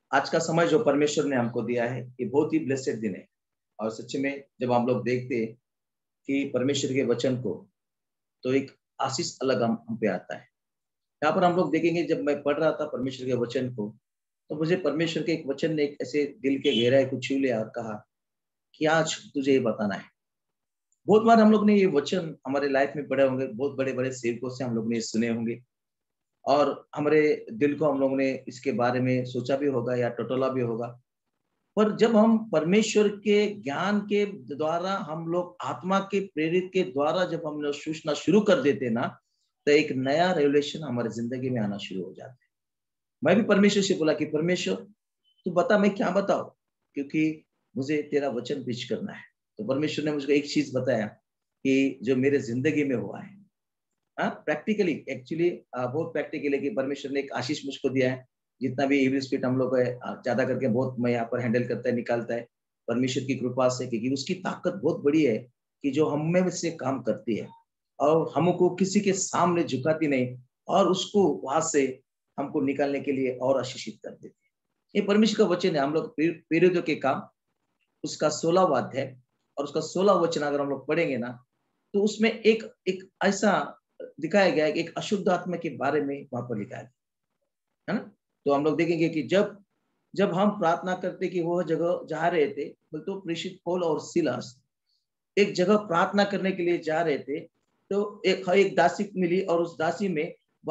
आज का समय जो परमेश्वर ने हमको दिया है, ये बहुत ही ब्लेसेड दिन है। और सच में जब हम लोग देखते हैं कि परमेश्वर के वचन को, तो एक आशीष अलग हम पे आता है। यहाँ पर हम लोग देखेंगे, जब मैं पढ़ रहा था परमेश्वर के वचन को, तो मुझे परमेश्वर के एक वचन ने एक ऐसे दिल के गहराई को छू लिया और कहा कि आज तुझे ये बताना है। बहुत बार हम लोग ने ये वचन हमारे लाइफ में पढ़े होंगे, बहुत बड़े बड़े सेवकों से हम लोग ने सुने होंगे, और हमारे दिल को हम लोग ने इसके बारे में सोचा भी होगा या टटोला भी होगा। पर जब हम परमेश्वर के ज्ञान के द्वारा, हम लोग आत्मा के प्रेरित के द्वारा जब हम लोग सोचना शुरू कर देते ना, तो एक नया रेवलेशन हमारे जिंदगी में आना शुरू हो जाता है। मैं भी परमेश्वर से बोला कि परमेश्वर, तू बता मैं क्या बताऊं, क्योंकि मुझे तेरा वचन पेश करना है। तो परमेश्वर ने मुझको एक चीज बताया कि जो मेरे जिंदगी में हुआ है, हाँ प्रैक्टिकली, एक्चुअली बहुत प्रैक्टिकल है कि परमेश्वर ने एक आशीष मुझको दिया है। जितना भी इविल स्पिरिट हम लोग है, ज्यादा करके बहुत मैं यहाँ पर हैंडल करता है, निकालता है परमेश्वर की कृपा से, क्योंकि उसकी ताकत बहुत बड़ी है कि जो हम में से काम करती है और हमको किसी के सामने झुकाती नहीं, और उसको वहां से हमको निकालने के लिए और आशीषित कर देती है। ये परमेश्वर का वचन है। हम लोग प्रेरितों के काम, उसका 16वां अध्याय और उसका 16वां वचन अगर हम लोग पढ़ेंगे ना, तो उसमें एक एक ऐसा दिखाया गया है कि एक अशुद्ध आत्मा के बारे में वहां पर लिखा है ना। तो हम लोग देखेंगे कि जब जब हम प्रार्थना करते कि वह जगह जा रहे थे, तो प्रेषित पौल और सिलास एक जगह प्रार्थना करने के लिए जा रहे थे, तो एक दासी मिली, और उस दासी में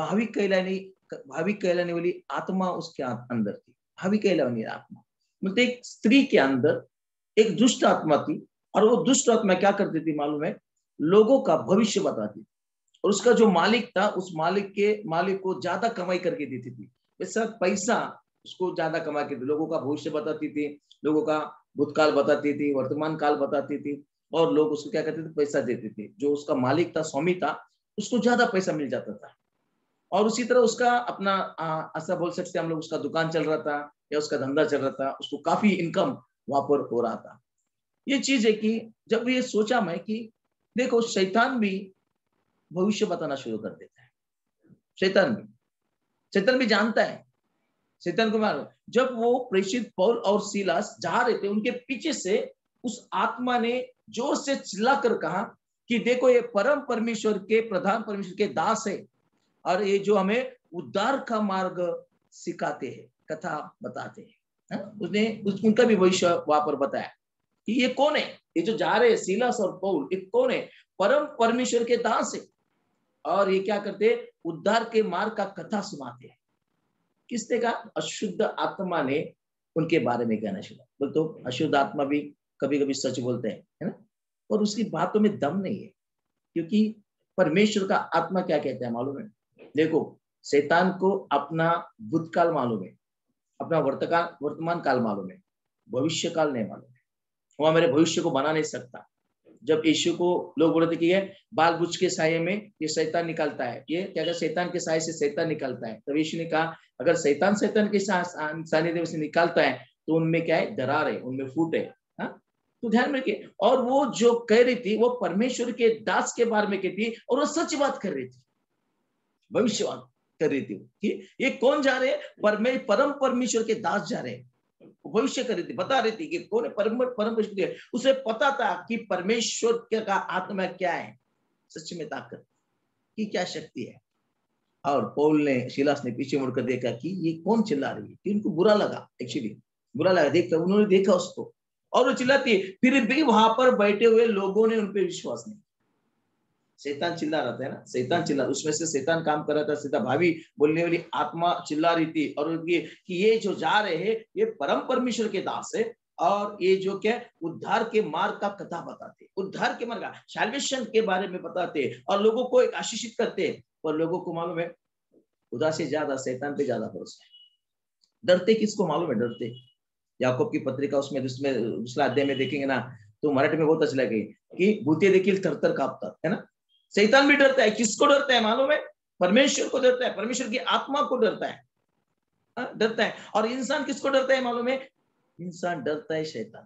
भावी कहलाने वाली आत्मा उसके अंदर थी। भावी कहलाने वाली आत्मा मतलब एक स्त्री के अंदर एक दुष्ट आत्मा थी, और वो दुष्ट आत्मा क्या करती थी मालूम है? लोगों का भविष्य बताती थी, और उसका जो मालिक था, उस मालिक को ज्यादा कमाई करके देती थी। वैसा पैसा उसको ज्यादा कमा के, लोगों का भविष्य बताती थी, लोगों का भूतकाल बताती थी, वर्तमान काल बताती थी, और लोग उसको क्या करते थे? पैसा देते थे। जो उसका मालिक था, स्वामी था, उसको ज्यादा पैसा मिल जाता था। और उसी तरह उसका अपना ऐसा बोल सकते हैं हम लोग, उसका दुकान चल रहा था या उसका धंधा चल रहा था, उसको काफी इनकम वहां पर हो रहा था। ये चीज है कि जब ये सोचा मैं कि देखो, शैतान भी भविष्य बताना शुरू कर देता है। शैतान भी जानता है। शैतान को मारो, जब वो प्रेषित पौल और सीलास जा रहे थे, उनके पीछे से उस आत्मा ने जोर से चिल्लाकर कहा कि देखो, ये परम परमेश्वर के, प्रधान परमेश्वर के दास है, और ये जो हमें उद्धार का मार्ग सिखाते हैं, कथा बताते हैं। उसने उनका भी भविष्य वहां पर बताया कि ये कौन है, ये जो जा रहे हैं सीलास और पौल, ये कौन है? परम परमेश्वर के दास है, और ये क्या करते? उद्धार के मार्ग का कथा सुनाते हैं। किसने कहा? अशुद्ध आत्मा ने उनके बारे में कहना शुरू। बोल तो अशुद्ध आत्मा भी कभी कभी सच बोलते हैं, है ना, और उसकी बातों में दम नहीं है, क्योंकि परमेश्वर का आत्मा क्या कहता है मालूम है? देखो, शैतान को अपना भूतकाल मालूम है, अपना वर्तमान काल मालूम है, भविष्य काल नहीं मालूम है। वो हमारे भविष्य को बना नहीं सकता। जब यीशु को लोग बोलते कि ये बाल बुझ के साये में ये शैतान निकलता है, ये क्या कहते? शैतान के साये से शैतान निकलता है। तब यीशु ने कहा, अगर शैतान के सानिध्य से निकलता है, तो उनमें क्या है? दरार है, उनमें फूट है। हाँ, तो ध्यान में रखिए। और वो जो कह रही थी, वो परमेश्वर के दास के बारे में कहती, और वो सच बात कर रही थी, भविष्यवाणी कर रही थी कि ये कौन जा रहे हैं? परम परमेश्वर के दास जा रहे हैं। भविष्य कर रही थी, बता रही थी कि कौन है परम परमेश्वर। उसे पता था कि परमेश्वर का आत्मा क्या है, सच में ताकत की क्या शक्ति है। और पौल ने, शिलास ने पीछे मुड़कर देखा कि ये कौन चिल्ला रही है, कि उनको बुरा लगा, एक्चुअली बुरा लगा देखकर। उन्होंने देखा उसको, और वो चिल्लाती है। फिर भी वहां पर बैठे हुए लोगों ने उन पर विश्वास नहीं। शैतान चिल्ला रहा था, है ना, शैतान चिल्ला, उसमें से शैतान काम कर रहा था। सीधा भावी बोलने वाली आत्मा चिल्ला रही थी, और कि ये जो जा रहे हैं, ये परम परमेश्वर के दास है, और ये जो क्या उद्धार के मार्ग का कथा बताते, उद्धार के मार्ग, सैल्वेशन के बारे में बताते, और लोगों को एक आशीषित करते। और लोगों को मालूम है, खुदा से ज्यादा शैतान पे ज्यादा भरोसा है। डरते किसको मालूम है? डरते याकूब की पत्रिका, उसमें दूसरा अध्याय में देखेंगे ना, तो मराठी में बहुत अच्छा लगेगा कि भूते देखील थरथर कांपतात, है ना। शैतान भी डरता है। किसको डरता है मालूम है? परमेश्वर को डरता है, परमेश्वर की आत्मा को डरता है। डरता है। और इंसान किसको डरता है मालूम है? इंसान डरता है शैतान,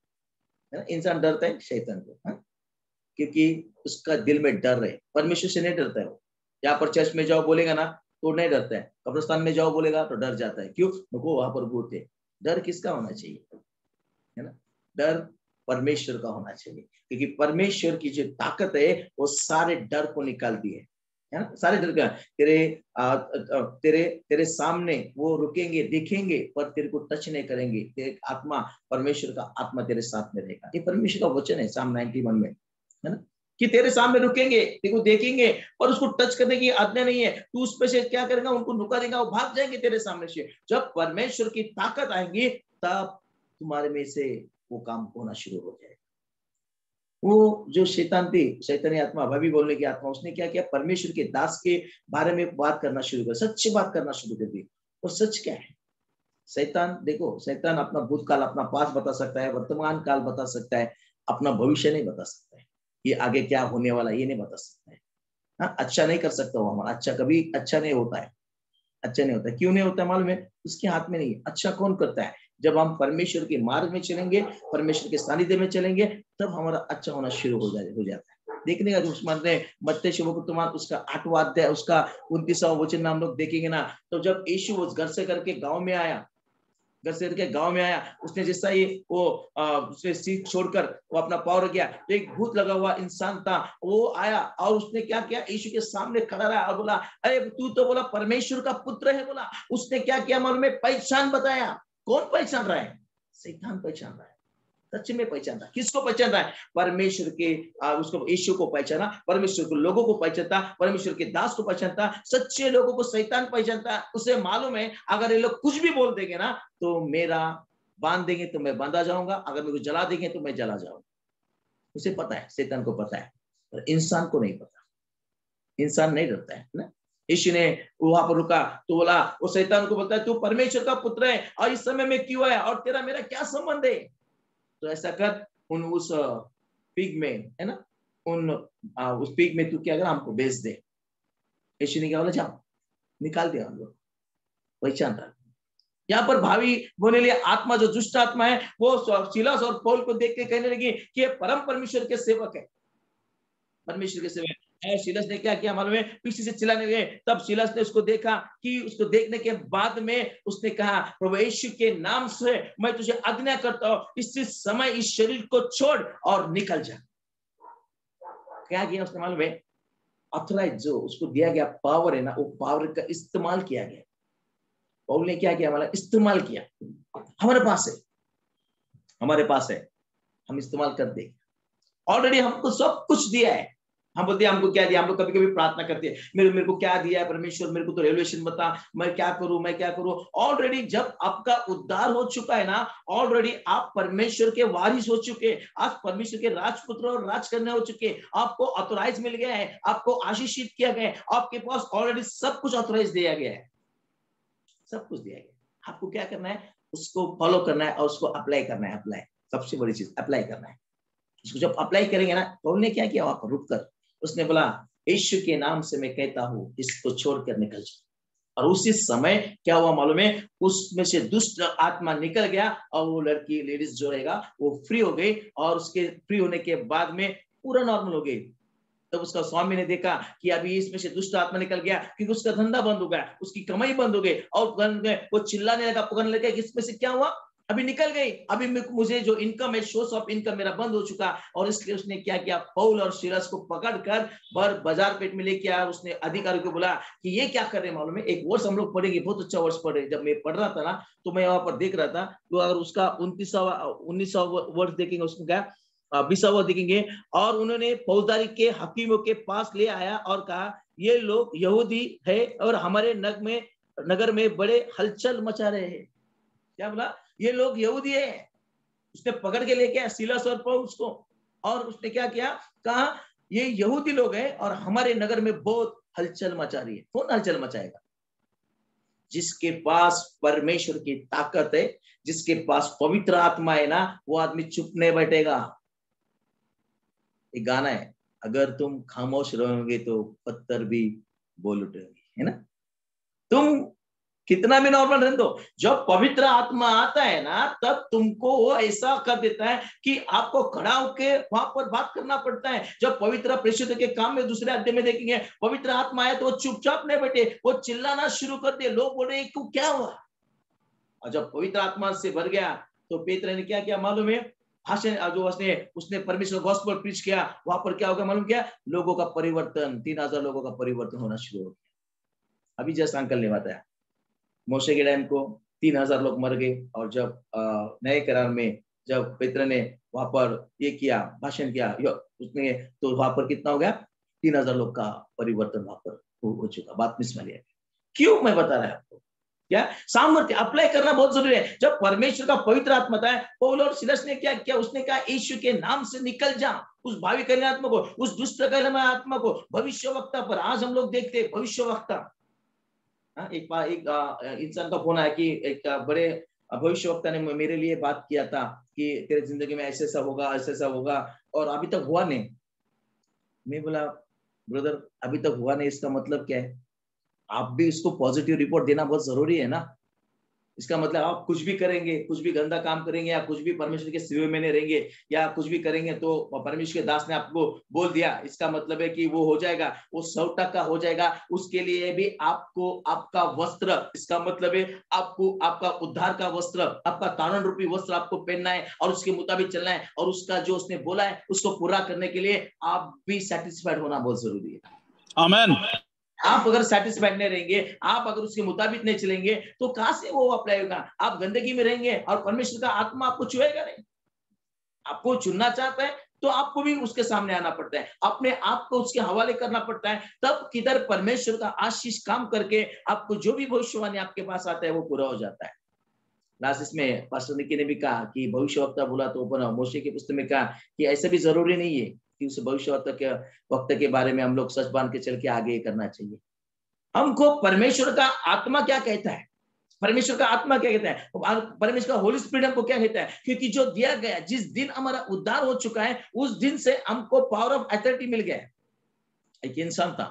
है ना? इंसान डरता है शैतान को, क्योंकि उसका दिल में डर है। परमेश्वर से नहीं डरता है वो। यहाँ पर चर्च में जाओ बोलेगा ना, तो नहीं डरता है। कब्रिस्तान में जाओ बोलेगा तो डर जाता है। क्यों? वो वहां पर भूत है। डर किसका होना चाहिए, है ना? डर परमेश्वर का होना चाहिए, क्योंकि परमेश्वर की जो ताकत है वो सारे डर को निकालती है ना? सारे डर का तेरे तेरे सामने वो रुकेंगे, देखेंगे, पर तेरे को टच नहीं करेंगे। तेरे आत्मा, परमेश्वर का आत्मा तेरे साथ में रहेगा। ये परमेश्वर का वचन है साम 91 में, है ना? कि तेरे सामने रुकेंगे, तेरे को देखेंगे, पर उसको टच करने की आज्ञा नहीं है। तू उस पे से क्या करेगा, उनको नुका देगा, वो भाग जाएंगे तेरे सामने से। जब परमेश्वर की ताकत आएगी तब तुम्हारे में से वो काम होना शुरू हो जाएगा। वो जो शैतान थी, शैतानी आत्मा, भाभी बोलने की आत्मा, उसने क्या किया, परमेश्वर के दास के बारे में बात करना शुरू कर, सच्ची बात करना शुरू कर दी। और सच क्या है? शैतान, देखो, शैतान अपना भूतकाल, अपना पास बता सकता है, वर्तमान काल बता सकता है, अपना भविष्य नहीं बता सकता है। ये आगे क्या होने वाला ये नहीं बता सकता है। हाँ, अच्छा नहीं कर सकता वो हमारा, अच्छा कभी अच्छा नहीं होता है, अच्छा नहीं होता है। क्यों नहीं होता है मालूम है? उसके हाथ में नहीं है। अच्छा कौन करता है? जब हम परमेश्वर के मार्ग में चलेंगे, परमेश्वर के सानिध्य में चलेंगे, तब हमारा अच्छा होना शुरू हो जाता है। देखने का मत्ती शुभवर्तमान उसका 8वां अध्याय उसका 29वां वचन में हम लोग देखेंगे ना, तो जब यीशु उस घर से करके गांव में आया, घर से करके गांव में आया, उसने जैसा ही वो उसने सीख छोड़कर वो अपना पाँव रख गया, तो एक भूत लगा हुआ इंसान था, वो आया और उसने क्या किया, यीशु के सामने खड़ा रहा और बोला, अरे तू तो बोला परमेश्वर का पुत्र है बोला। उसने क्या किया मालूम में? पहचान बताया। कौन पहचान रहा है? शैतान पहचान रहा है। सच में पहचान रहा है। किसको पहचान रहा है? परमेश्वर के उसको, यीशु को पहचाना, परमेश्वर को, लोगों को पहचानता, परमेश्वर के दास को पहचानता, सच्चे लोगों को शैतान पहचानता। उसे मालूम है अगर ये लोग कुछ भी बोल देंगे ना तो मेरा बांध देंगे तो मैं बांधा जाऊंगा, अगर मेरे को जला देंगे तो मैं जला जाऊंगा। उसे पता है, शैतान को पता है, पर इंसान को नहीं पता। इंसान नहीं डरता है ना। यीशु ने वहां पर रुका तो बोला, वो शैतान को बोलता है, तू परमेश्वर का पुत्र है और इस समय में क्यों है और तेरा मेरा क्या संबंध है? तो ऐसा कर, उन उस पिग में, है ना, उस पिग में तू क्या कर, हमको बेच दे। यीशु ने क्या बोला, जाओ, निकाल दिया हम लोग। पहचान रहा। यहाँ पर भावी बोलने लिए आत्मा, जो दुष्ट आत्मा है, वो सीलास और पौल को देख के कहने लगी कि ये परम परमेश्वर के सेवक है, परमेश्वर के सेवक है। सीलास ने क्या किया मालूम है? पीछे से चिल्लाने लगे। तब सीलास ने उसको देखा, कि उसको देखने के बाद में उसने कहा, प्रभु यीशु के नाम से मैं तुझे आज्ञा करता हूँ, इस समय इस शरीर को छोड़ और निकल जा। क्या किया उसने मालूम है? ऑथराइज जो उसको दिया गया पावर है ना, वो पावर का इस्तेमाल किया गया। पौल ने क्या किया, मतलब इस्तेमाल किया। हमारे पास है, हमारे पास है, हम इस्तेमाल कर देंगे। ऑलरेडी हमको सब कुछ दिया है। हम बोलते हैं हमको क्या दिया, हम लोग कभी कभी प्रार्थना करते हैं, मेरे को क्या दिया है परमेश्वर, मेरे को तो रेवलेशन बता, मैं क्या करूं, मैं क्या करूं। ऑलरेडी जब आपका उद्धार हो चुका है ना, ऑलरेडी आप परमेश्वर के वारिस हो चुके, आज परमेश्वर के राजपुत्र और राज करने हो चुके, आपको ऑथोराइज मिल गया है, आपको आशीषित किया गया है, आपके पास ऑलरेडी सब कुछ ऑथोराइज दिया गया है, सब कुछ दिया गया। आपको क्या करना है? उसको फॉलो करना है और उसको अप्लाई करना है। अप्लाई, सबसे बड़ी चीज अप्लाई करना है। उसको जब अप्लाई करेंगे ना, तो उन्होंने क्या किया, वहां पर रुक कर उसने बोला, यीशु के नाम से मैं कहता हूँ, इसको छोड़कर निकल जा। और उसी समय क्या हुआ मालूम है? उसमें से दुष्ट आत्मा निकल गया और वो लड़की, लेडीज जो रहेगा, वो फ्री हो गई। और उसके फ्री होने के बाद में पूरा नॉर्मल हो गई। तब उसका स्वामी ने देखा कि अभी इसमें से दुष्ट आत्मा निकल गया, क्योंकि उसका धंधा बंद हो गया, उसकी कमाई बंद हो गई। और वो चिल्लाने लगा, पुकारने लगा कि इसमें से क्या हुआ, अभी निकल गई, अभी मुझे जो इनकम है, सोर्स ऑफ इनकम मेरा बंद हो चुका। और इसलिए उसने क्या किया, पौल और सीलास को पकड़कर बाजार पेट में लेके आया। उसने अधिकारी को बोला कि ये क्या कर रहे हैं मालूम है? एक वर्ष हम लोग पढ़ेंगे, बहुत अच्छा वर्ष पढ़े। जब मैं पढ़ रहा था ना, तो मैं वहां पर देख रहा था, तो अगर उसका 19वां वर्ष देखेंगे, उसने क्या 20वां देखेंगे। और उन्होंने फौजदारी के हकीमों के पास ले आया और कहा, ये लोग यहूदी है और हमारे नगर में बड़े हलचल मचा रहे हैं। क्या बोला? ये लोग यहूदी है। उसने पकड़ के लेके आया सीलास और पौलुस को, और उसने क्या किया, कहा ये यहूदी लोग हैं और हमारे नगर में बहुत हलचल मचा रही है। कौन हलचल मचाएगा? जिसके पास परमेश्वर की ताकत है, जिसके पास पवित्र आत्मा है ना, वो आदमी चुप नहीं बैठेगा। एक गाना है, अगर तुम खामोश रहोगे तो पत्थर भी बोल उठेंगे, है ना। तुम कितना भी नॉर्मल रहने दो, जब पवित्र आत्मा आता है ना, तब तुमको वो ऐसा कर देता है कि आपको खड़ा होकर वहां पर बात करना पड़ता है। जब पवित्र प्रेषित के काम में दूसरे अध्याय में देखेंगे, पवित्र आत्मा आए तो वो चुपचाप नहीं बैठे, वो चिल्लाना शुरू कर दे। लोग बोले, क्या हुआ? और जब पवित्र आत्मा से भर गया तो पेत्र ने क्या किया मालूम है, भाषण जो उसने परमेश्वर गॉस्पेल प्रीच किया, वहां पर क्या होगा मालूम क्या, लोगों का परिवर्तन, 3000 लोगों का परिवर्तन होना शुरू हो गया। अभी जैसा अंकल ने बताया, मोशे के टाइम को 3000 लोग मर गए, और जब नए करार में जब पेत्र ने वहां पर ये किया, भाषण किया उसने, तो वहां पर कितना हो गया, 3000 लोग का परिवर्तन वहां पर हो चुका। बात मिस वाली है। क्यों मैं बता रहा हूं आपको, क्या सामर्थ्य अप्लाई करना बहुत जरूरी है। जब परमेश्वर का पवित्र आत्मा था, पौल और सिलस ने क्या किया, उसने कहा यीशु के नाम से निकल जा उस भावी कल्याण आत्मा को, उस दुष्ट कल्याण आत्मा को, भविष्यवक्ता पर। आज हम लोग देखते हैं भविष्यवक्ता, एक इंसान का फोन आया कि एक बड़े भविष्यवक्ता ने मेरे लिए बात किया था कि तेरे जिंदगी में ऐसे ऐसा होगा, ऐसे ऐसा होगा, और अभी तक हुआ नहीं। मैं बोला ब्रदर अभी तक हुआ नहीं, इसका मतलब क्या है? आप भी इसको पॉजिटिव रिपोर्ट देना बहुत जरूरी है ना। इसका मतलब आप कुछ भी करेंगे, कुछ भी गंदा काम करेंगे, या कुछ भी परमेश्वर के सेवा में नहीं रहेंगे, या कुछ भी करेंगे तो परमेश्वर के दास ने आपको बोल दिया, इसका मतलब है कि वो हो जाएगा, वो 100% हो जाएगा। उसके लिए भी आपको आपका वस्त्र, इसका मतलब है आपको आपका उद्धार का वस्त्र, आपका तारण रूपी वस्त्र आपको पहनना है और उसके मुताबिक चलना है, और उसका जो उसने बोला है उसको पूरा करने के लिए आप भी सेटिस्फाइड होना बहुत जरूरी है। आमीन। आप अगर सेटिस्फाइड नहीं रहेंगे, आप अगर उसके मुताबिक नहीं चलेंगे, तो कहां से वो अप्लाई होगा? आप गंदगी में रहेंगे और परमेश्वर का आत्मा आपको छुएगा नहीं। आपको चुनना चाहता है तो आपको भी उसके सामने आना पड़ता है, अपने आप को उसके हवाले करना पड़ता है, तब किधर परमेश्वर का आशीष काम करके आपको जो भी भविष्यवाणी आपके पास आता है वो पूरा हो जाता है। लास्ट इसमें पास्टर निकी ने भी कहा कि भविष्यवक्ता बोला तो मोशे की पुस्तक में कहा कि ऐसा भी जरूरी नहीं है कि उस भविष्यवक्ता के बारे में हम लोग सच बांध के चल के आगे करना चाहिए। हमको परमेश्वर का आत्मा क्या कहता है, परमेश्वर का आत्मा क्या कहता है, परमेश्वर का होली स्पिरिट हमको क्या कहता है, क्योंकि जो दिया गया, जिस दिन हमारा उद्धार हो चुका है उस दिन से हमको पावर ऑफ अथॉरिटी मिल गया है। एक इंसान था,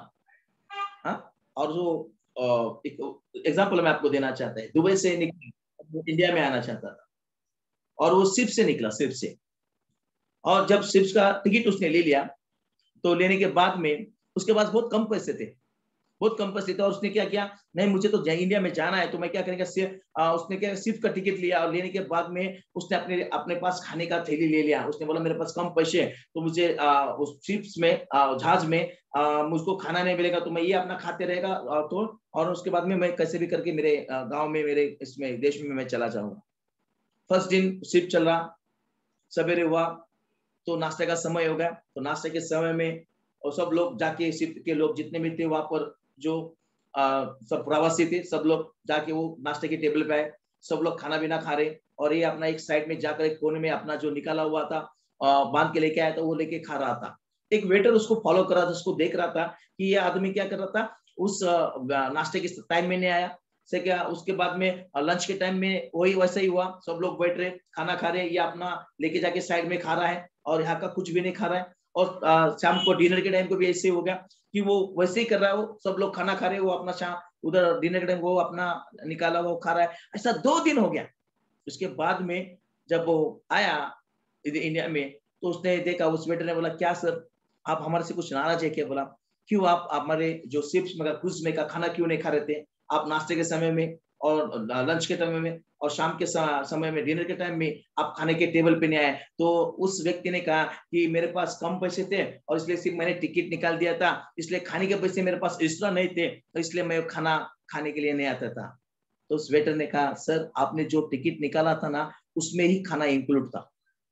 और जो एक एग्जाम्पल मैं आपको देना चाहता है, दुबई से इंडिया में आना चाहता था, और वो शिप से निकला, शिप से, और जब शिप का टिकट उसने ले लिया, तो लेने के बाद में उसके पास बहुत कम पैसे थे, बहुत कम पैसे थे, और उसने क्या किया, नहीं मुझे तो इंडिया में जाना है, तो मैं क्या करेंगे, उसने क्या शिप का टिकट लिया, और लेने के बाद में उसने अपने पास खाने का थैली ले लिया। उसने बोला मेरे पास कम पैसे है, तो मुझे उस शिप में, जहाज में मुझको खाना नहीं मिलेगा, तो मैं ये अपना खाते रहेगा, तो और उसके बाद में मैं कैसे भी करके मेरे गाँव में, मेरे इसमें देश में मैं चला जाऊंगा। फर्स्ट दिन शिप चल रहा, सवेरे हुआ तो नाश्ते का समय हो गया, तो नाश्ते के समय में और सब लोग जाके, शिप के लोग जितने भी थे वहां पर, जो सब प्रवासी थे, सब लोग जाके वो नाश्ते की टेबल पे आए, सब लोग खाना पीना खा रहे, और ये अपना एक साइड में जाकर एक कोने में अपना जो निकाला हुआ था बांध के लेके आया था, वो लेके खा रहा था। एक वेटर उसको फॉलो कर रहा था, उसको देख रहा था कि ये आदमी क्या कर रहा था, उस नाश्ते के टाइम में नहीं आया से क्या, उसके बाद में लंच के टाइम में वही वैसा ही हुआ, सब लोग बैठ रहे खाना खा रहे, ये अपना लेके जाके साइड में खा रहा है, और यहाँ का कुछ भी नहीं खा रहा है। और शाम को डिनर के टाइम को भी ऐसे हो गया कि वो वैसे ही कर रहा है, वो सब लोग खाना खा रहे, वो अपना शाम उधर डिनर के टाइम वो अपना निकाला वो खा रहा है। ऐसा 2 दिन हो गया। उसके बाद में जब वो आया इंडिया में, तो उसने देखा, उस वेटर ने बोला क्या सर आप हमारे से कुछ नाराज है क्या? बोला क्यों, आप हमारे जो शिप्स में क्रूज में का खाना क्यों नहीं खा रहे थे? आप नाश्ते के समय में और लंच के समय में और शाम के समय में, डिनर के टाइम में आप खाने के टेबल पे नहीं आए। तो उस व्यक्ति ने कहा कि मेरे पास कम पैसे थे और इसलिए सिर्फ मैंने टिकट निकाल दिया था, इसलिए खाने के पैसे मेरे पास एक्स्ट्रा नहीं थे, तो इसलिए मैं खाना खाने के लिए नहीं आता था। तो उस वेटर ने कहा सर आपने जो टिकट निकाला था ना, उसमें ही खाना इंक्लूड था।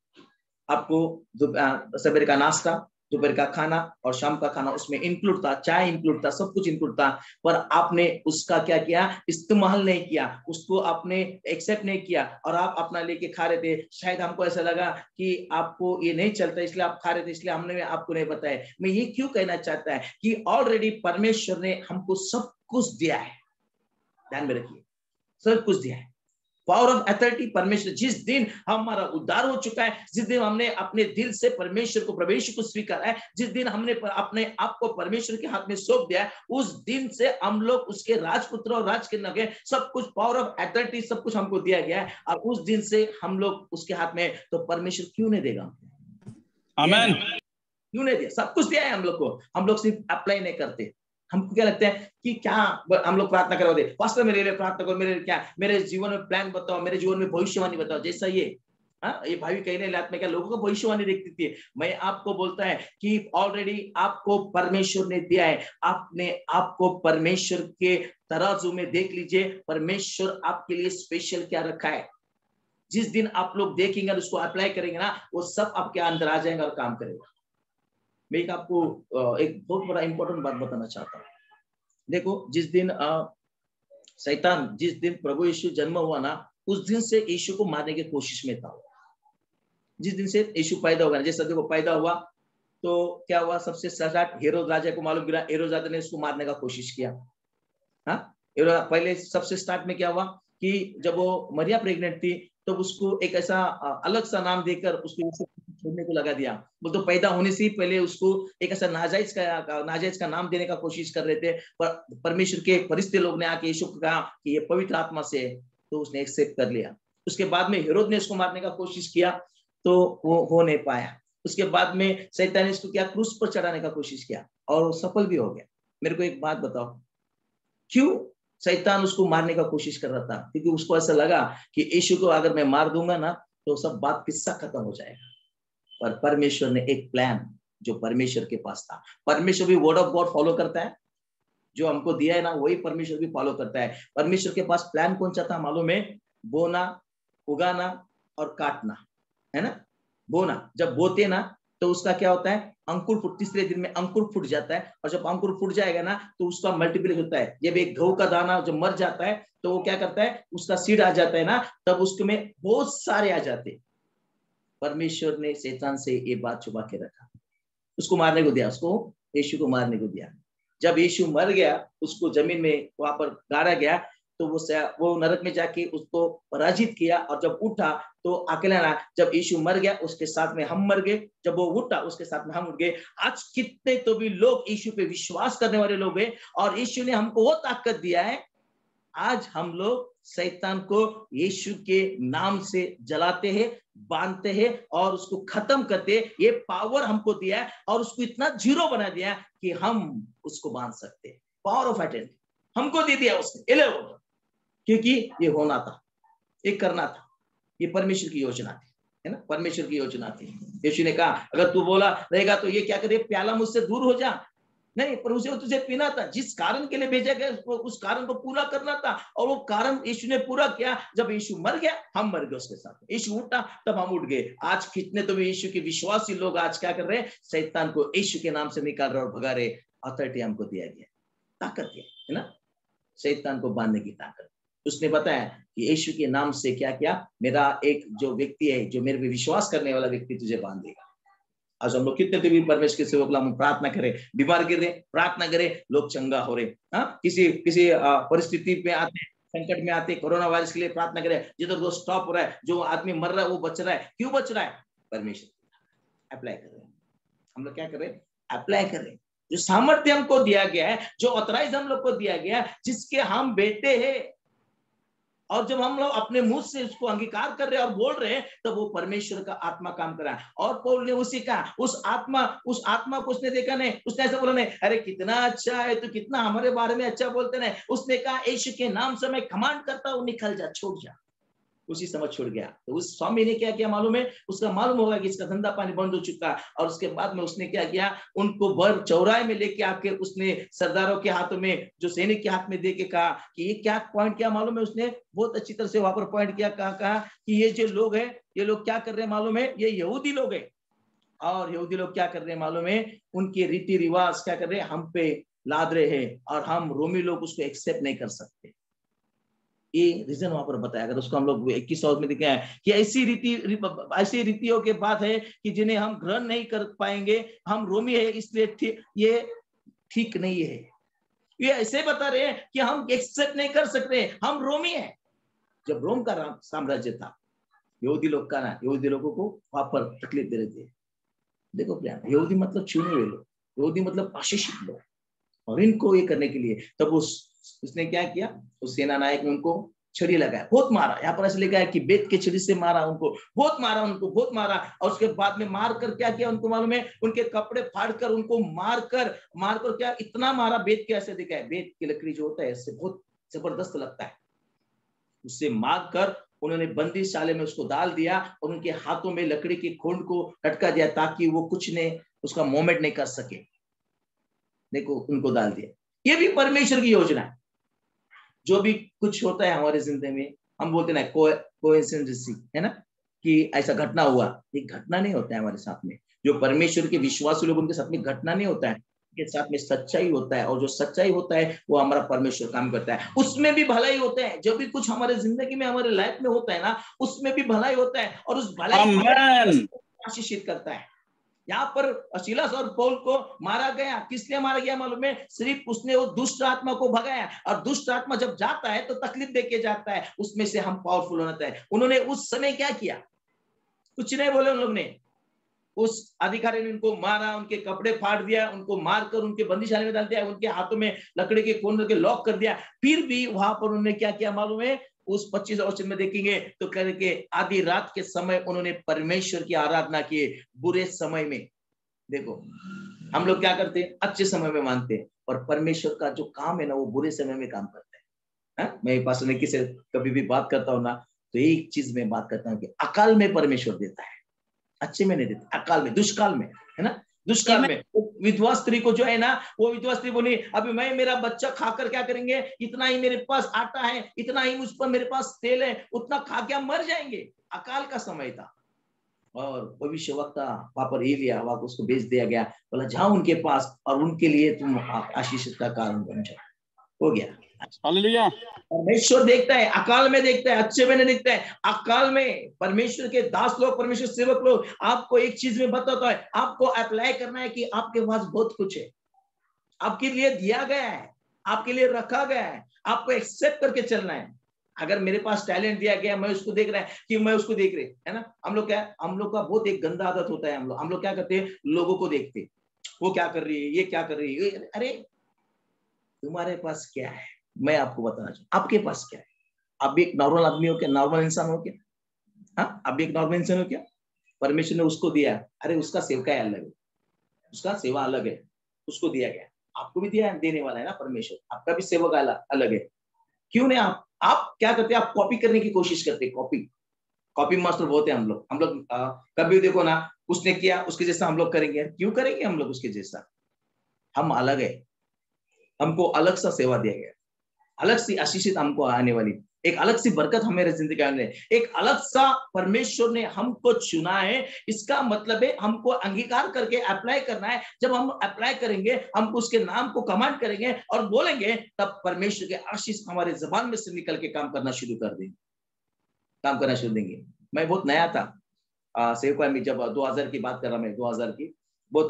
आपको सवेरे का नाश्ता, दोपहर का खाना और शाम का खाना उसमें इंक्लूड था, चाय इंक्लूड था, सब कुछ इंक्लूड था, पर आपने उसका क्या किया, इस्तेमाल नहीं किया, उसको आपने एक्सेप्ट नहीं किया, और आप अपना लेके खा रहे थे। शायद हमको ऐसा लगा कि आपको ये नहीं चलता इसलिए आप खा रहे थे, इसलिए हमने आपको नहीं बताया। मैं ये क्यों कहना चाहता है कि ऑलरेडी परमेश्वर ने हमको सब कुछ दिया है, ध्यान में रखिए, सब कुछ दिया है। पावर ऑफ अथॉरिटी परमेश्वर, जिस दिन हमारा उद्धार हो चुका है, जिस दिन हमने अपने दिल से परमेश्वर को, प्रभु यीशु को स्वीकारा है, जिस दिन हमने अपने आप को परमेश्वर के हाथ में सौंप दिया है, उस दिन से हम लोग उसके राजपुत्र और राज के नगे, सब कुछ पावर ऑफ अथॉरिटी सब कुछ हमको दिया गया है, और उस दिन से हम लोग उसके हाथ में, तो परमेश्वर क्यों नहीं देगा? आमीन। क्यों नहीं दिया? सब कुछ दिया है हम लोग को, हम लोग सिर्फ अप्लाई नहीं करते। हमको क्या लगता है कि क्या हम लोग प्रार्थना करोगे, पास्टर मेरे लिए प्रार्थना करो, मेरे लिए क्या, मेरे जीवन में प्लान बताओ, मेरे जीवन में भविष्यवाणी बताओ, जैसा ये ये भाई कहने लात में क्या लोगों को भविष्यवाणी देखती थी। मैं आपको बोलता है कि ऑलरेडी आपको परमेश्वर ने दिया है, आपने आपको परमेश्वर के तराजू में देख लीजिए, परमेश्वर आपके लिए स्पेशल क्या रखा है। जिस दिन आप लोग देखेंगे और उसको अप्लाई करेंगे ना, वो सब आपके अंदर आ जाएगा और काम करेगा। मैं एक आपको एक बहुत बड़ा इंपॉर्टेंट बात बताना चाहता हूँ। देखो, जिस दिन शैतान, जिस दिन प्रभु यीशु जन्म हुआ ना, उस दिन से यीशु को मारने की कोशिश में था। जिस दिन से यीशु पैदा होगा, जैसे देखो पैदा हुआ तो क्या हुआ, सबसे स्टार्ट हेरोद राजा को मालूम गिरा, हेरोद राजा ने उसको मारने का कोशिश किया। पहले सबसे स्टार्ट में क्या हुआ कि जब वो मरिया प्रेग्नेंट थी तो उसको एक ऐसा अलग सा नाम देकर उसको छोड़ने को लगा दिया। वो तो पैदा होने से ही पहले उसको एक ऐसा नाजायज का नाम देने का कोशिश कर रहे थे, पर परमेश्वर के फरिश्ते लोग ने आके यीशु को कहा कि ये पवित्र आत्मा से है, तो उसने एक्सेप्ट कर लिया। उसके बाद में हेरोद ने उसको मारने का कोशिश किया तो वो हो नहीं पाया। उसके बाद में शैतान ने इसको क्या, क्रूस पर चढ़ाने का कोशिश किया और वो सफल भी हो गया। मेरे को एक बात बताओ, क्यों शैतान उसको मारने का कोशिश कर रहा था? क्योंकि उसको ऐसा लगा कि यीशु को अगर मैं मार दूंगा ना तो सब बात किस्सा खत्म हो जाएगा। पर परमेश्वर ने एक प्लान जो परमेश्वर के पास था, परमेश्वर भी वर्ड ऑफ गॉड फॉलो करता है, जो हमको दिया है ना वही परमेश्वर भी फॉलो करता है। परमेश्वर के पास प्लान कौन सा था मालूम है? बोना, उगाना और काटना, है ना। बोना, जब बोते ना तो उसका क्या होता है, अंकुर फूट, तीसरे दिन में अंकुर फूट जाता है, और जब अंकुर फूट जाएगा ना तो उसका मल्टीप्लिकेशन होता है। जब एक गेहूं का दाना जब मर जाता है तो वो क्या करता है, उसका सीड आ जाता है ना, तब उसमें बहुत सारे आ जाते हैं। परमेश्वर ने शैतान से ये बात छुपा के रखा, उसको मारने को दिया, उसको यीशु को मारने को दिया। जब यीशु मर गया, उसको जमीन में वहां पर गाड़ा गया, तो वो नरक में जाके उसको पराजित किया, और जब उठा तो अकेला ना, जब यीशु मर गया उसके साथ में हम मर गए, जब वो उठा उसके साथ में हम उठ गए। आज कितने तो भी लोग यीशु पे विश्वास करने वाले लोग हैं, और यीशु ने हमको वो ताकत दिया है। आज हम लोग शैतान को यीशु के नाम से जलाते हैं, बांधते हैं और उसको खत्म करते हैं। ये पावर हमको दिया है, और उसको इतना जीरो बना दिया कि हम उसको बांध सकते हैं। पावर ऑफ अटेंट हमको दे दिया उसने, क्योंकि ये होना था, ये करना था, ये परमेश्वर की योजना थी, है ना, परमेश्वर की योजना थी। यीशु ने कहा अगर तू बोला रहेगा तो ये क्या करे, प्याला मुझसे दूर हो जा, नहीं, पर उसे तुझे पीना था। जिस कारण के लिए भेजा गया उस कारण को पूरा करना था, और वो कारण यीशु ने पूरा किया। जब यीशु मर गया, हम मर गए उसके साथ। यीशु उठा, तब हम उठ गए। आज कितने तो भी यीशु के विश्वासी लोग आज क्या कर रहे हैं, शैतान को यीशु के नाम से निकाल रहे और भगा रहे। अथॉरिटी हमको दिया गया, ताकत है ना, शैतान को बांधने की ताकत। उसने बताया कि यीशु के नाम से क्या क्या, मेरा एक जो व्यक्ति है, जो मेरे पे विश्वास करने वाला व्यक्ति तुझे बांध देगा। आज हम लोग कितने भी परमेश्वर के सेवक हम प्रार्थना करें, बीमार गिर रहे प्रार्थना करें, लोग चंगा हो रहे। किसी परिस्थिति में आते, संकट में आते, कोरोना वायरस के लिए प्रार्थना करें, जिधर वो स्टॉप हो रहा है, जो आदमी मर रहा है वो बच रहा है। क्यों बच रहा है? परमेश्वर अप्लाई कर रहे हैं। हम लोग क्या करें? अप्लाई करें। जो सामर्थ्य हमको दिया गया है, जो ऑथराइज हम लोग को दिया गया है, जिसके हम बेटे हैं, और जब हम लोग अपने मुंह से उसको अंगीकार कर रहे हैं और बोल रहे हैं, तब वो परमेश्वर का आत्मा काम कर रहा है। और पौल ने उसी का उस आत्मा को उसने देखा नहीं, उसने ऐसा बोला नहीं, अरे कितना अच्छा है, तो कितना हमारे बारे में अच्छा बोलते नहीं। उसने कहा यीशु के नाम से मैं कमांड करता हूं, निकल जा, छोड़ जा। उसी समय छूट गया। तो उस स्वामी ने क्या किया मालूम है? उसका मालूम होगा कि इसका धंधा पानी बंद हो चुका। और उसके बाद में उसने क्या किया, उनको भर चौराहे में लेके आके उसने सरदारों के हाथों में, जो सैनिक के हाथ में दे के कहा कि ये क्या पॉइंट किया मालूम है? उसने बहुत अच्छी तरह से वहां पर पॉइंट किया, कहा कि ये जो लोग है, ये लोग क्या कर रहे हैं मालूम है? ये यहूदी लोग है, और यहूदी लोग क्या कर रहे हैं मालूम है? उनके रीति रिवाज क्या कर रहे हैं, हम पे लाद रहे हैं, और हम रोमी लोग उसको एक्सेप्ट नहीं कर सकते। ये रीजन वहां पर बताया। अगर उसको हम लोग 21 में दिखाया है कि ऐसी रीतियों के बात है कि जिन्हें हम ग्रहण नहीं कर पाएंगे, हम रोमी है इसलिए ये ठीक नहीं है। ये ऐसे बता रहे हैं कि हम एक्सेप्ट नहीं कर सकते, हम रोमी है। जब रोम का साम्राज्य था, यहूदी लोग का ना, यहूदी लोगों को वहां पर तकलीफ दे रहे थे। देखो प्यार, यहूदी मतलब चुने हुए लोग, यहूदी मतलब आशीषित लोग, और इनको ये करने के लिए तब उसने क्या किया, उस सेना नायक ने उनको छड़ी लगाया, बहुत मारा। यहाँ पर ऐसे लिखा है कि बेत के छड़ी से मारा उनको, बहुत मारा उनको, बहुत मारा। और उसके बाद में मार कर क्या किया उनको मालूम है, उनके कपड़े फाड़ कर उनको मार कर क्या इतना मारा। बेत के ऐसे दिखा है, बेत की लकड़ी जो होता है इससे बहुत जबरदस्त लगता है। उससे मार कर उन्होंने बंदीशाले में उसको डाल दिया और उनके हाथों में लकड़ी की खोंड को लटका दिया ताकि वो कुछ ने उसका मूवमेंट नहीं कर सके। देखो उनको डाल दिया। ये भी परमेश्वर की योजना है। जो भी कुछ होता है हमारे जिंदगी में, हम बोलते ना कोइंसिडेंसी है ना, कि ऐसा घटना हुआ, ये घटना नहीं होता है हमारे साथ में। जो परमेश्वर के विश्वासी लोग उनके साथ में घटना नहीं होता है, के साथ में सच्चाई होता है। और जो सच्चाई होता है वो हमारा परमेश्वर काम करता है, उसमें भी भलाई होता है। जो भी कुछ हमारे जिंदगी में हमारे लाइफ में होता है ना, उसमें भी भलाई होता है और उस भलाई को आशीषित करता है। यहाँ पर सीलास और पौल को मारा गया, किस लिए मारा गया मालूम है? सिर्फ उसने वो दुष्ट आत्मा को भगाया। और दुष्ट आत्मा जब जाता है तो तकलीफ देके जाता है, उसमें से हम पावरफुल होना है। उन्होंने उस समय क्या किया? कुछ नहीं बोले उन लोग ने। उस अधिकारी ने उनको मारा, उनके कपड़े फाड़ दिया, उनको मारकर उनके बंदीशाले में डाल दिया, उनके हाथों में लकड़ी के कोन के लॉक कर दिया। फिर भी वहां पर उन्होंने क्या किया मालूम है? उस 25 वचन में देखेंगे तो करके आधी रात के समय उन्होंने परमेश्वर की आराधना की, बुरे समय में। देखो हम लोग क्या करते हैं? अच्छे समय में मानते हैं, और परमेश्वर का जो काम है ना वो बुरे समय में काम करता है। मैं पास्टर निक्की से कभी भी बात करता हूँ ना, तो एक चीज में बात करता हूँ कि अकाल में परमेश्वर देता है, अच्छे में नहीं देता, अकाल में, दुष्काल में, है ना। दुष्काल में विधवा स्त्री को जो है ना, वो विधवा स्त्री बोली अभी मैं मेरा बच्चा खाकर क्या करेंगे, इतना ही मेरे पास आटा है, इतना ही मुझ पर मेरे पास तेल है, उतना खा के मर जाएंगे। अकाल का समय था और भविष्यवक्ता वहां पर एलिया, वहां उसको भेज दिया गया, बोला जाओ उनके पास और उनके लिए तुम आशीष का कारण बन जाओ। हो गया। हालेलुया। परमेश्वर देखता है, अकाल में देखता है, अच्छे में नहीं देखता है। अकाल में परमेश्वर के दास लोग, परमेश्वर सेवक लोग, आपको एक चीज में बताता है, आपको अप्लाई करना है कि आपके पास बहुत कुछ है, आपके लिए दिया गया है, आपके लिए रखा गया है, आपको एक्सेप्ट करके चलना है। अगर मेरे पास टैलेंट दिया गया, मैं उसको देख रहा है कि मैं उसको देख रहे, है ना। हम लोग क्या, हम लोग का बहुत एक गंदा आदत होता है, हम लोग क्या करते हैं, लोगों को देखते, वो क्या कर रही है, ये क्या कर रही है। अरे तुम्हारे पास क्या है, मैं आपको बताना चाहूँ आपके पास क्या है। आप भी एक नॉर्मल आदमी हो क्या? नॉर्मल इंसान हो क्या? हाँ, आप भी एक नॉर्मल इंसान हो क्या? परमेश्वर ने उसको दिया, अरे उसका सेवका अलग है, उसका सेवा अलग है, उसको दिया गया, आपको भी दिया, देने वाला है ना परमेश्वर, आपका भी सेवक अलग है। क्यों नहीं आप क्या करते हैं? आप कॉपी करने की कोशिश करते हैं। कॉपी मास्टर बहुत है हम लोग कभी देखो ना, उसने किया उसके जैसा हम लोग करेंगे। क्यों करेंगे हम लोग उसके जैसा? हम अलग है, हमको अलग सा सेवा दिया गया, अलग सी आशीषित हमको आने वाली, एक अलग सी बरकत हमारे जिंदगी में, एक अलग सा परमेश्वर ने हमको चुना है। इसका मतलब है हमको अंगीकार करके अप्लाई करना है। जब हम अप्लाई करेंगे, हम उसके नाम को कमांड करेंगे और बोलेंगे, तब परमेश्वर के आशीष हमारे जबान में से निकल के काम करना शुरू कर देंगे, काम करना शुरू देंगे। मैं बहुत नया था सेवका में, जब 2000 की बात कर रहा, मैं 2000 की बहुत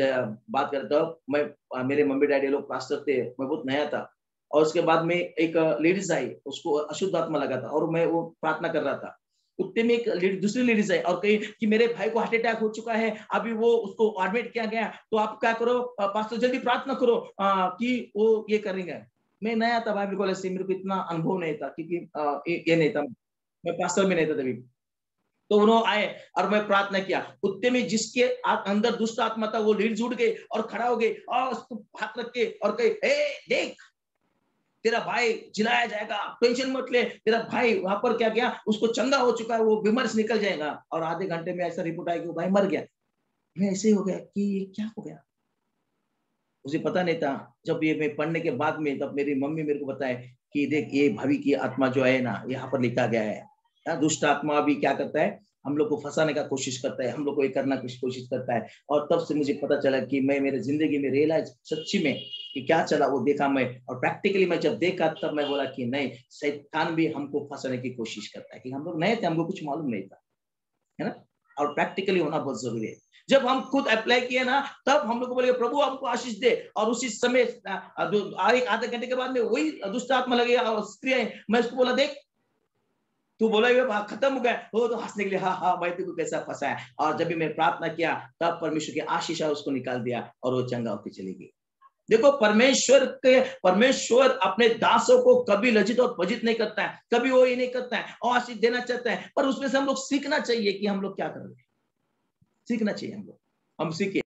बात करता हूँ मैं। मेरे मम्मी डैडी लोग पास्टर थे, मैं बहुत नया था। और उसके बाद में एक लेडीज आई, उसको अशुद्ध आत्मा लगा था और मैं वो प्रार्थना कर रहा था। उतने में एक दूसरी लेडीज आई और कही कि मेरे भाई को हार्ट अटैक हो चुका है, अभी वो उसको एडमिट किया गया, तो आप क्या करो पास्टर, जल्दी प्रार्थना करो कि वो ये करेंगे। मैं नया था भाई, बिल्कुल ऐसे मेरे को इतना अनुभव नहीं था, क्योंकि ये नहीं था, मैं पास्टर में नहीं था तभी। तो उन्होंने आए और मैं प्रार्थना किया। उतने में जिसके अंदर दुष्ट आत्मा था वो लीड जुट गए और खड़ा हो गए और उसको हाथ रख के और कहे, देख तेरा भाई जिलाया जाएगा, टेंशन मत ले, तेरा भाई वहां पर क्या किया, उसको चंगा हो चुका है, वो बीमार से निकल जाएगा। और आधे घंटे में ऐसा रिपोर्ट आया कि वो भाई मर गया। मैं ऐसे हो गया कि क्या हो गया, मुझे पता नहीं था। जब ये मैं पढ़ने के बाद में, तब मेरी मम्मी मेरे को बताए कि देख ये भावी की आत्मा जो है ना, यहाँ पर लिखा गया है, दुष्ट आत्मा भी क्या करता है, हम लोग को फंसाने का कोशिश करता है, हम लोग को ये करना की कोशिश करता है। और तब से मुझे पता चला कि मैं मेरे जिंदगी में रियलाइज सच्ची में कि क्या चला वो देखा मैं, और प्रैक्टिकली मैं जब देखा तब मैं बोला कि नहीं, शैतान भी हमको फंसाने की कोशिश करता है। कि हम लोग नए थे, हमको कुछ मालूम नहीं था, है ना। और प्रैक्टिकली होना बहुत जरूरी है। जब हम खुद अप्लाई किए ना, तब हम लोग को बोलेगा प्रभु हमको आशीष दे, और उसी समय एक आधे घंटे के बाद में वही दुष्ट आत्मा लगेगा और स्त्री है, मैं उसको बोला देख तू बोला ये खत्म हो गया, वो तो हंसने के लिए हाँ हाँ भाई तू कैसा फंसा है। और जब भी मैं प्रार्थना किया तब परमेश्वर की आशीष उसको निकाल दिया और वो चंगा होकर चली गई। देखो परमेश्वर अपने दासों को कभी लज्जित और पजित नहीं करता है, कभी वो ये नहीं करता है और आशीष देना चाहता है, पर उसमें से हम लोग सीखना चाहिए कि हम लोग क्या कर रहे हैं, सीखना चाहिए हम लोग, हम सीखे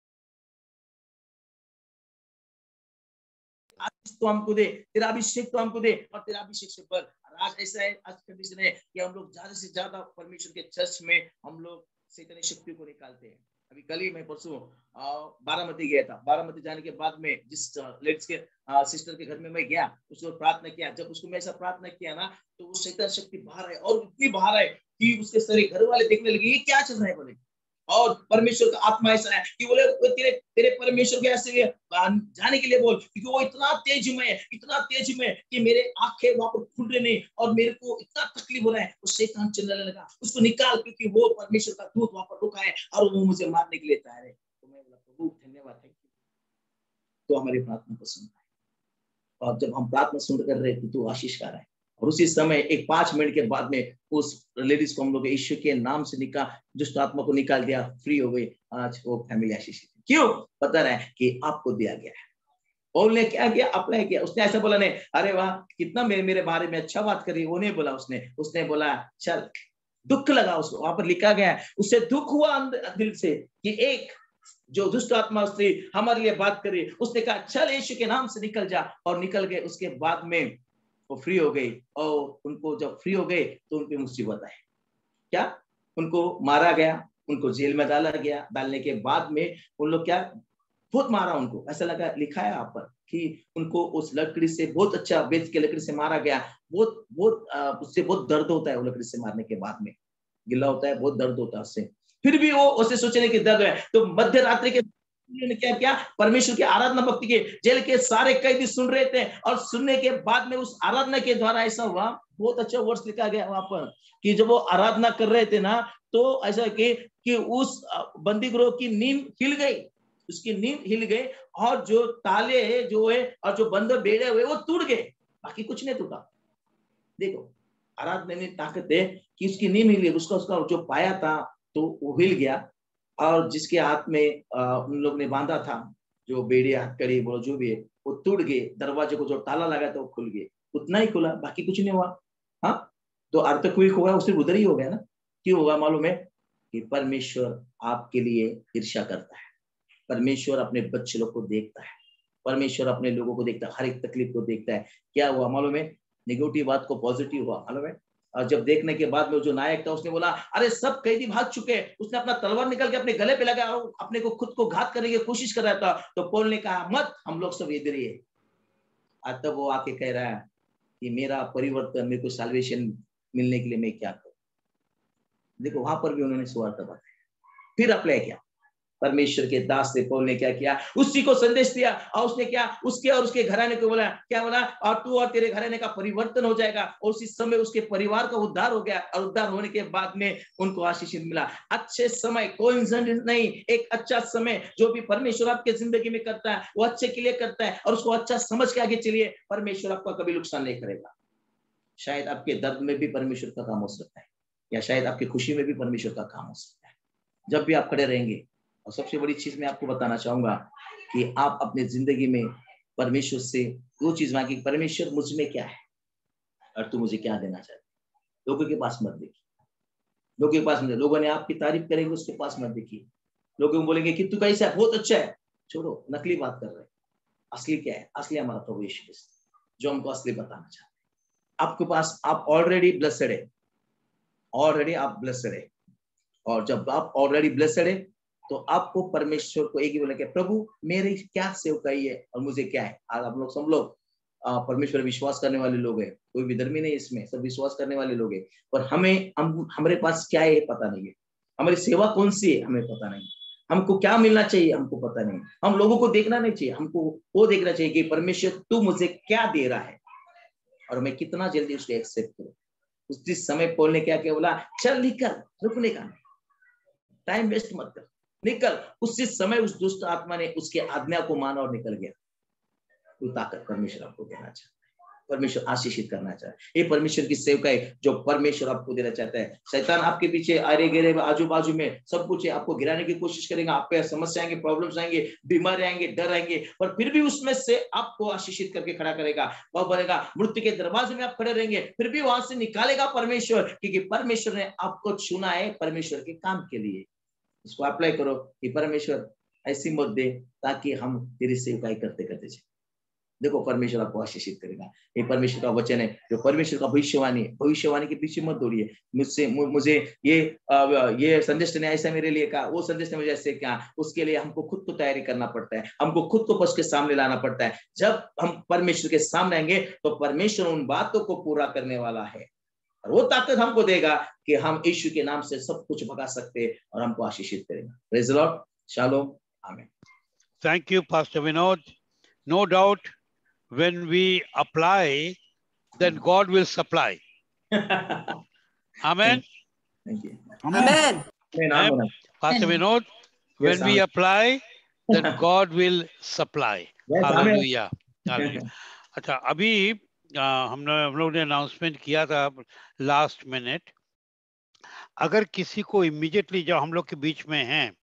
तो हमको दे, तेरा अभिषेक तो हमको दे और तेरा अभिषेक से बढ़। आज ऐसा है, आज कंडीशन है कि हम लोग ज्यादा से ज्यादा परमेश्वर के चर्च में हम लोग शैतानी शक्ति को निकालते हैं। अभी कल ही मैं परसों बारामती गया था। बारामती जाने के बाद में जिस लेडीज के सिस्टर के घर में मैं गया, उसको प्रार्थना किया। जब उसको मैं ऐसा प्रार्थना किया ना, तो वो शैतान शक्ति बाहर है और इतनी बाहर है कि उसके सारे घर वाले देखने लगे ये क्या चल रहा है बोले। और परमेश्वर का आत्मा ऐसा है कि बोले तेरे तेरे परमेश्वर के ऐसे जाने के लिए बोल, क्योंकि वो इतना तेज में कि मेरे आंखें वहां पर खुल रहे नहीं और मेरे को इतना तकलीफ हो रहा है। वो शैतान चिल्लाने लगा, उसको निकाल, क्योंकि वो परमेश्वर का दूत वहां पर रुका है और वो मुझे मारने के लिए तैयार है। तो मैं बोला प्रभु धन्यवाद है, तो हमारी प्रार्थना को सुनता है। और जब हम प्रार्थना सुन कर रहे थे तो आशीष कर रहा है। और उसी समय एक 5 मिनट के बाद में उस लेडीज को हम लोग यीशु के नाम से दुष्ट आत्मा को निकाल दिया, फ्री हो गई। आज वो फैमिली आशीषित। क्यों? पता रहा है कि आपको दिया गया है। और ने क्या किया, अप्लाई किया। उसने ऐसा बोला नहीं अरे वाह कितना मेरे बारे में अच्छा बात करी, वो नहीं बोला। उसने बोला चल, दुख लगा उसको, वहां पर लिखा गया है उससे दुख हुआ दिल से कि एक जो दुष्ट आत्मा उसने हमारे लिए बात करी, उसने कहा चल यीशु के नाम से निकल जा, और निकल गए। उसके बाद में वो फ्री हो गई। और उनको जब फ्री हो गए तो उन पे मुसीबत आई। क्या? उनको मारा गया, उनको जेल में डाला गया। डालने के बाद में उन लोग क्या बहुत मारा उनको, ऐसा लगा, लिखा है यहाँ पर कि उनको उस लकड़ी से बहुत अच्छा बेच के लकड़ी से मारा गया। बहुत बहुत उससे बहुत दर्द होता है, वो लकड़ी से मारने के बाद में गिला होता है, बहुत दर्द होता है उससे। फिर भी वो उसे सोचने की दर्द है। तो मध्य रात्रि के ने क्या किया, परमेश्वर की आराधना भक्ति के जेल के सारे कैदी सुन रहे थे, और सुनने के बाद में उस आराधना के द्वारा ऐसा हुआ, बहुत अच्छा वर्ष लिखा गया वहां पर कि जब वो आराधना कर रहे थे ना, तो ऐसा कि उस बंदी गृह की नींद हिल गई, उसकी नींद हिल गई, और जो ताले जो है और जो बंद बेड़े हुए वो टूट गए, बाकी कुछ नहीं टूटा। देखो आराधना ने ताकत है कि उसकी नींद हिल गई, उसका जो पाया था तो वो हिल गया, और जिसके हाथ में उन लोग ने बांधा था, जो बेड़े हथकड़ी बोलो जो भी है, वो टूट गए। दरवाजे को जो ताला लगा था वो खुल गए, उतना ही खुला, बाकी कुछ नहीं हुआ। हाँ, तो अर्थक्वेक हुआ, उससे उधर ही हो गया ना। क्यों होगा मालूम है? कि परमेश्वर आपके लिए ईर्ष्या करता है। परमेश्वर अपने बच्चे लोग को देखता है, परमेश्वर अपने लोगों को देखता है, हर एक तकलीफ को देखता है। क्या हुआ मालूम है? नेगेटिव बात को पॉजिटिव हुआ मालूम है। और जब देखने के बाद में जो नायक था उसने बोला अरे सब कैदी भाग चुके, उसने अपना तलवार निकाल के अपने गले पे लगा और अपने को खुद को घात करने की कोशिश कर रहा था। तो पौल ने कहा मत, हम लोग सब इधर ही है। तब वो आके कह रहा है कि मेरा परिवर्तन, मेरे को साल्वेशन मिलने के लिए मैं क्या करूं। देखो वहां पर भी उन्होंने सुवार्ता बताया, फिर अप्लाई किया। परमेश्वर के दास से पौल ने क्या किया, उसी को संदेश दिया, और उसने क्या उसके और उसके घराने को बोला, क्या बोला, और तू और तेरे घराने का परिवर्तन हो जाएगा। और उसी समय उसके परिवार का उद्धार हो गया, और उद्धार होने के बाद में उनको आशीष मिला। अच्छे समय, कोइंसिडेंस नहीं, एक अच्छा समय जो भी परमेश्वर आपके जिंदगी में करता है वो अच्छे के लिए करता है, और उसको अच्छा समझ के आगे चलिए, परमेश्वर आपका कभी नुकसान नहीं करेगा। शायद आपके दर्द में भी परमेश्वर का काम हो सकता है, या शायद आपकी खुशी में भी परमेश्वर का काम हो सकता है, जब भी आप खड़े रहेंगे। और सबसे बड़ी चीज मैं आपको बताना चाहूंगा कि आप अपने जिंदगी में परमेश्वर से दो चीज मांगी, परमेश्वर मुझ में क्या है और तू मुझे क्या देना चाहते। लोगों के पास मत देखिए, लोगों के पास मत, लोगों ने आपकी तारीफ करेंगे उसके पास मत देखिए। लोग बोलेंगे कि तू कैसा है, बहुत अच्छा है, छोड़ो, नकली बात कर रहे हैं। असली क्या है? असली हमारा प्रभु यीशु मसीह, जो हमको असली बताना चाहते हैं। आपके पास, आप ऑलरेडी ब्लेस्ड है, ऑलरेडी आप ब्लेस्ड है। और जब आप ऑलरेडी ब्लेस्ड है तो आपको परमेश्वर को एक ही बोलेंगे, प्रभु मेरी क्या सेवकाई है और मुझे क्या है। आज आप लोग सब लोग परमेश्वर विश्वास करने वाले लोग हैं, कोई भी धर्मी नहीं इसमें, सब विश्वास करने वाले लोग हैं। पर हमारे पास क्या है पता नहीं है, हमारी सेवा कौन सी है हमें पता नहीं, हमको क्या मिलना चाहिए हमको पता नहीं। हम लोगों को देखना नहीं चाहिए, हमको वो देखना चाहिए कि परमेश्वर तू मुझे क्या दे रहा है और मैं कितना जल्दी उसको एक्सेप्ट करूं। उस समय पौल ने क्या बोला, चल निकल, रुकने का नहीं, टाइम वेस्ट मत कर, निकल। उसी समय उस दुष्ट आत्मा ने उसके आज्ञा को माना और निकल गया। वो ताकत परमेश्वर आपको देना चाहता है। परमेश्वर आशीषित करना चाहता है। ये परमेश्वर की सेवकाई जो परमेश्वर आपको देना चाहता है। शैतान आपके पीछे आरे गेरे आजू बाजू में सब कुछ है, आपको गिराने की कोशिश करेगा, आप पे समस्या आएंगे, प्रॉब्लम्स आएंगे, बीमारी आएंगे, डर आएंगे, पर फिर भी उसमें से आपको आशीषित करके खड़ा करेगा। वह बोलेगा मृत्यु के दरवाजे में आप खड़े रहेंगे, फिर भी वहां से निकालेगा परमेश्वर, क्योंकि परमेश्वर ने आपको चुना है परमेश्वर के काम के लिए। इसको अप्लाई करो कि परमेश्वर ऐसी मत दे ताकि हम तेरी सेवकाई करते करते जाए। देखो परमेश्वर आपको आशीषित करेगा। ये परमेश्वर का वचन है, जो परमेश्वर का भविष्यवाणी है। भविष्यवाणी के पीछे मत दौड़िए। मुझे ये संदेश ने ऐसा मेरे लिए कहा, वो संदेश ने मुझे ऐसे कहा, उसके लिए हमको खुद को तैयारी करना पड़ता है, हमको खुद को पक्ष के सामने लाना पड़ता है। जब हम परमेश्वर के सामने आएंगे तो परमेश्वर उन बातों को पूरा करने वाला है, और वो ताकत हमको देगा कि हम यीशु के नाम से सब कुछ भगा सकते और हमको आशीषित करेगा। प्रेज़ द लॉर्ड, शालोम, आमीन। Thank you, Pastor Vinod. No doubt, when we apply, then God will supply. Amen. Thank you. Amen. Amen. Pastor Vinod, when we apply, then God will supply. Yes, Hallelujah. Hallelujah. अच्छा, अभी हम लोग ने announcement किया था last minute, अगर किसी को इमीडिएटली, जब हम लोग के बीच में हैं